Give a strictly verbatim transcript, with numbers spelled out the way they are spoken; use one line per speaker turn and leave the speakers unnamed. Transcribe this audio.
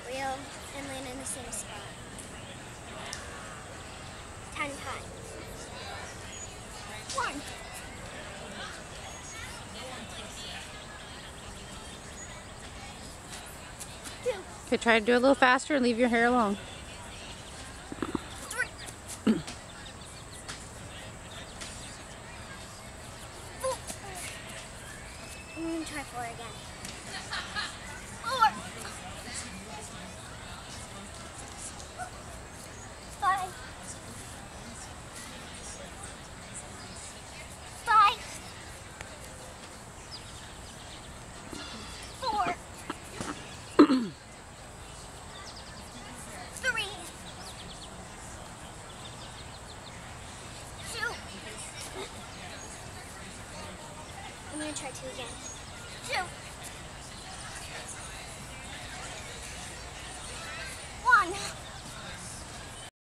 cartwheel and land in the same spot. Ten times. One. Two.
Okay, try to do it a little faster and leave your hair alone.